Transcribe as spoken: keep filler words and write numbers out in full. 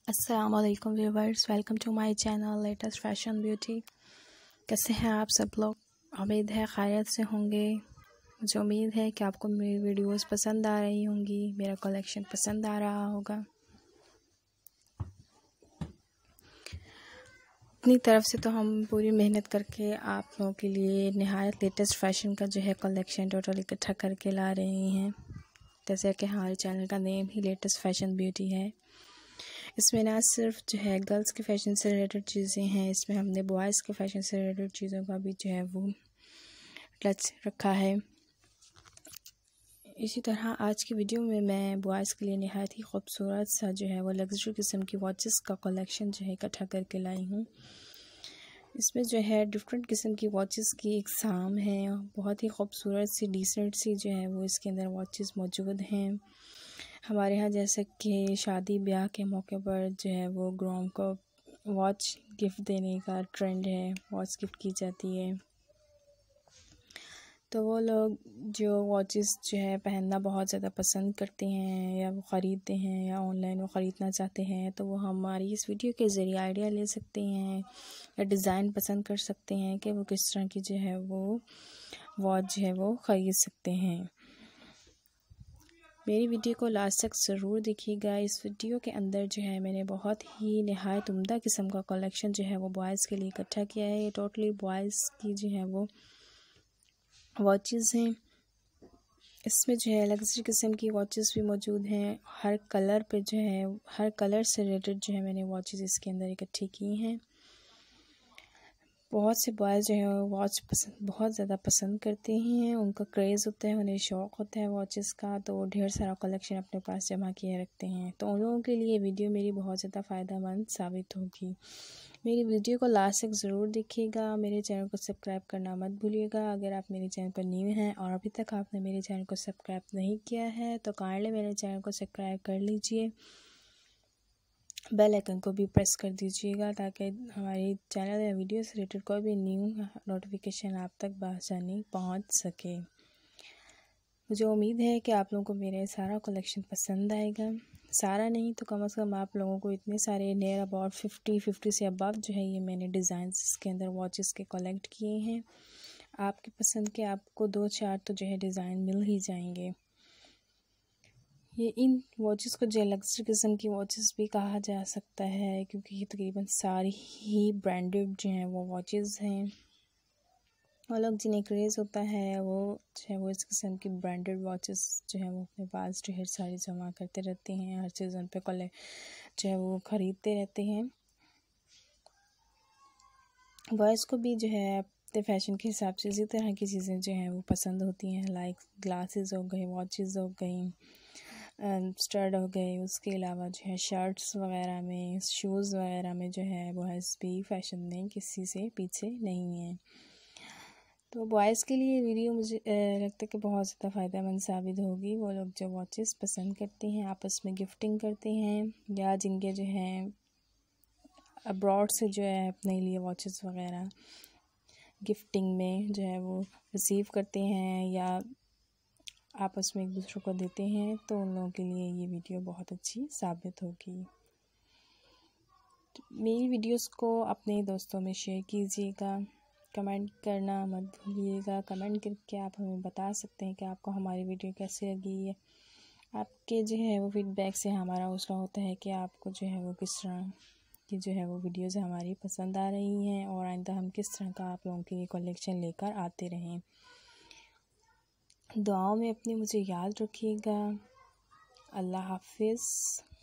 अस्सलामुअलैकुम viewers, welcome to my channel latest fashion beauty. कैसे हैं आप सब लोग? उम्मीद है खैरियत से होंगे। मुझे उम्मीद है कि आपको मेरी वीडियोस पसंद आ रही होंगी, मेरा कलेक्शन पसंद आ रहा होगा। अपनी तरफ से तो हम पूरी मेहनत करके आप लोगों के लिए निहायत लेटेस्ट फैशन का जो है कलेक्शन टोटल इकट्ठा करके ला रही हैं। जैसे कि हमारे चैनल का नेम ही लेटेस्ट फैशन ब्यूटी है। इसमें ना सिर्फ जो है गर्ल्स के फैशन से रिलेटेड चीज़ें हैं, इसमें हमने बॉयज़ के फैशन से रिलेटेड चीज़ों का भी जो है वो टच रखा है। इसी तरह आज की वीडियो में मैं बॉयज़ के लिए नहायत ही खूबसूरत सा जो है वो लग्जरी किस्म की वॉचेस का कलेक्शन जो है इकट्ठा करके लाई हूँ। इसमें जो है डिफरेंट किस्म की वॉचेस की एग्ज़ाम है, बहुत ही खूबसूरत सी डिसेंट सी जो है वो इसके अंदर वॉचेस मौजूद हैं। हमारे यहाँ जैसे कि शादी ब्याह के मौके पर जो है वो ग्रूम को वॉच गिफ्ट देने का ट्रेंड है, वॉच गिफ्ट की जाती है। तो वो लोग जो वॉचेस जो है पहनना बहुत ज़्यादा पसंद करते हैं या वो ख़रीदते हैं या ऑनलाइन वो ख़रीदना चाहते हैं, तो वो हमारी इस वीडियो के ज़रिए आइडिया ले सकते हैं या डिज़ाइन पसंद कर सकते हैं कि वो किस तरह की जो है वो वॉच जो है वो ख़रीद सकते हैं। मेरी वीडियो को लास्ट तक ज़रूर देखिएगा। इस वीडियो के अंदर जो है मैंने बहुत ही नहायत उम्दा किस्म का कलेक्शन जो है वो बॉयज़ के लिए इकट्ठा किया है। ये टोटली बॉयज़ की जो है वो वॉचेस हैं। इसमें जो है लग्जरी किस्म की वॉचेस भी मौजूद हैं। हर कलर पे जो है हर कलर से रिलेटेड जो है मैंने वॉचेस इसके अंदर इकट्ठी की हैं। बहुत से बॉयज़ जो है वॉच पसंद बहुत ज़्यादा पसंद करते हैं, उनका क्रेज़ होता है, उन्हें शौक़ होता है वॉचेस का, तो वो ढेर सारा कलेक्शन अपने पास जमा किए रखते हैं। तो उन लोगों के लिए वीडियो मेरी बहुत ज़्यादा फ़ायदेमंद साबित होगी। मेरी वीडियो को लास्ट तक ज़रूर देखिएगा। मेरे चैनल को सब्सक्राइब करना मत भूलिएगा। अगर आप मेरे चैनल पर न्यू हैं और अभी तक आपने मेरे चैनल को सब्सक्राइब नहीं किया है तो काइंडली मेरे चैनल को सब्सक्राइब कर लीजिए, बेल आइकन को भी प्रेस कर दीजिएगा ताकि हमारे चैनल या वीडियो से रिलेटेड कोई भी न्यू नोटिफिकेशन आप तक बआसानी पहुंच सके। मुझे उम्मीद है कि आप लोगों को मेरा सारा कलेक्शन पसंद आएगा। सारा नहीं तो कम से कम आप लोगों को इतने सारे नियर अबाउट फिफ्टी फिफ्टी से अबव जो है ये मैंने डिज़ाइंस इसके अंदर वॉचेस के कलेक्ट किए हैं। आपकी पसंद के आपको दो चार तो जो है डिज़ाइन मिल ही जाएंगे। ये इन वॉचेस को जो लग्जरी किस्म की वॉचेस भी कहा जा सकता है, क्योंकि ये तकरीबन सारी ही ब्रांडेड जो हैं वो वॉचेस हैं। वो लोग जिन्हें क्रेज़ होता है वो जो है वो इस किस्म की ब्रांडेड वॉचेस जो है वो अपने पास ढेर सारी जमा करते रहते हैं, हर सीज़न पे कले जो है वो ख़रीदते रहते हैं। बॉयज़ को भी जो है अपने फैशन के हिसाब से इसी तरह की चीज़ें जो हैं वो पसंद होती हैं, लाइक ग्लासेस हो गए, वॉचेस हो गई, स्टड हो गए। उसके अलावा जो है शर्ट्स वगैरह में, शूज़ वगैरह में जो है बॉयज़ भी फैशन में किसी से पीछे नहीं है। तो बॉयज़ के लिए वीडियो मुझे लगता है कि बहुत ज़्यादा फ़ायदेमंद साबित होगी। वो लोग जो वॉचेस पसंद करते हैं, आपस में गिफ्टिंग करते हैं, या जिनके जो है अब्रॉड से जो है अपने लिए वॉचेस वगैरह गिफ्टिंग में जो है वो रिसीव करते हैं या आपस में एक दूसरे को देते हैं, तो उन लोगों के लिए ये वीडियो बहुत अच्छी साबित होगी। तो मेरी वीडियोस को अपने दोस्तों में शेयर कीजिएगा, कमेंट करना मत भूलिएगा। कमेंट करके आप हमें बता सकते हैं कि आपको हमारी वीडियो कैसे लगी है। आपके जो है वो फीडबैक से हमारा हौसला होता है कि आपको जो है वो किस तरह की जो है वो वीडियोज़ हमारी पसंद आ रही हैं और आइंदा हम किस तरह का आप लोगों के लिए कलेक्शन लेकर आते रहें। दुआओं में अपनी मुझे याद रखिएगा। अल्लाह हाफिज़।